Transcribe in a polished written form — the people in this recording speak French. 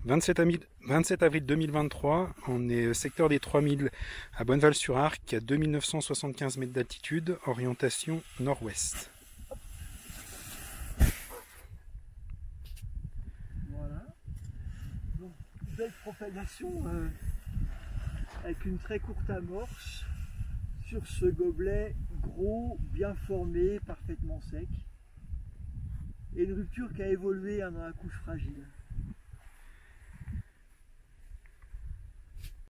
27 avril 2023, on est secteur des 3000 à Bonneval-sur-Arc, à 2975 mètres d'altitude, orientation nord-ouest. Voilà. Donc, belle propagation avec une très courte amorce sur ce gobelet gros, bien formé, parfaitement sec. Et une rupture qui a évolué dans la couche fragile.